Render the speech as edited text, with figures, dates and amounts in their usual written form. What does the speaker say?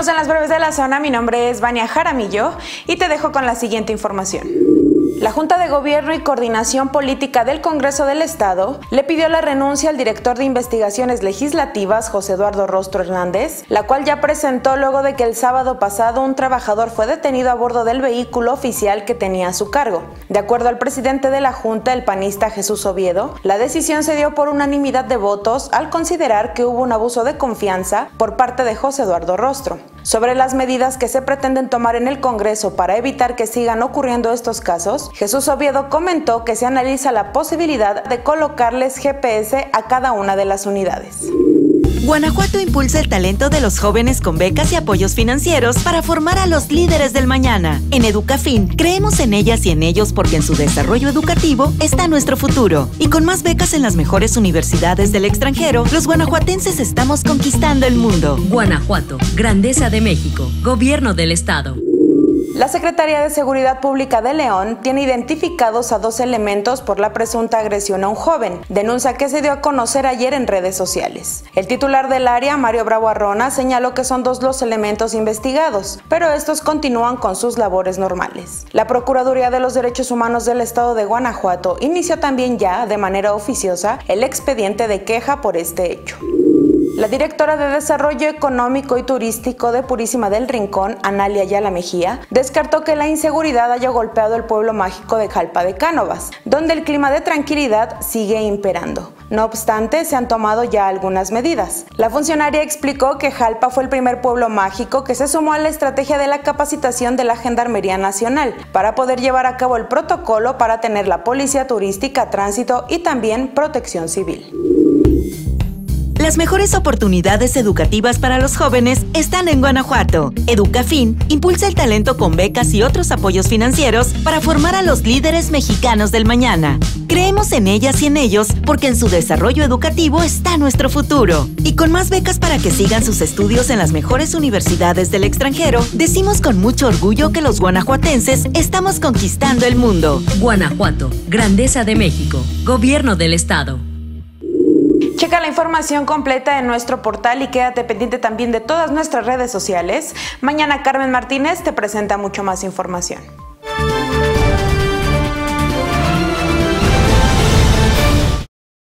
Estamos en las breves de la zona, mi nombre es Vania Jaramillo y te dejo con la siguiente información. La Junta de Gobierno y Coordinación Política del Congreso del Estado le pidió la renuncia al director de Investigaciones Legislativas, José Eduardo Rostro Hernández, la cual ya presentó luego de que el sábado pasado un trabajador fue detenido a bordo del vehículo oficial que tenía a su cargo. De acuerdo al presidente de la Junta, el panista Jesús Oviedo, la decisión se dio por unanimidad de votos al considerar que hubo un abuso de confianza por parte de José Eduardo Rostro. Sobre las medidas que se pretenden tomar en el Congreso para evitar que sigan ocurriendo estos casos, Jesús Oviedo comentó que se analiza la posibilidad de colocarles GPS a cada una de las unidades. Guanajuato impulsa el talento de los jóvenes con becas y apoyos financieros para formar a los líderes del mañana. En Educafin, creemos en ellas y en ellos porque en su desarrollo educativo está nuestro futuro. Y con más becas en las mejores universidades del extranjero, los guanajuatenses estamos conquistando el mundo. Guanajuato, Grandeza de México, Gobierno del Estado. La Secretaría de Seguridad Pública de León tiene identificados a 2 elementos por la presunta agresión a un joven, denuncia que se dio a conocer ayer en redes sociales. El titular del área, Mario Bravo Arrona, señaló que son 2 los elementos investigados, pero estos continúan con sus labores normales. La Procuraduría de los Derechos Humanos del Estado de Guanajuato inició también ya, de manera oficiosa, el expediente de queja por este hecho. La directora de Desarrollo Económico y Turístico de Purísima del Rincón, Analia Ayala Mejía, descartó que la inseguridad haya golpeado el pueblo mágico de Jalpa de Cánovas, donde el clima de tranquilidad sigue imperando. No obstante, se han tomado ya algunas medidas. La funcionaria explicó que Jalpa fue el primer pueblo mágico que se sumó a la estrategia de la capacitación de la Gendarmería Nacional para poder llevar a cabo el protocolo para tener la policía turística, tránsito y también protección civil. Las mejores oportunidades educativas para los jóvenes están en Guanajuato. Educafin impulsa el talento con becas y otros apoyos financieros para formar a los líderes mexicanos del mañana. Creemos en ellas y en ellos porque en su desarrollo educativo está nuestro futuro. Y con más becas para que sigan sus estudios en las mejores universidades del extranjero, decimos con mucho orgullo que los guanajuatenses estamos conquistando el mundo. Guanajuato, Grandeza de México, Gobierno del Estado. Checa la información completa en nuestro portal y quédate pendiente también de todas nuestras redes sociales. Mañana Carmen Martínez te presenta mucho más información.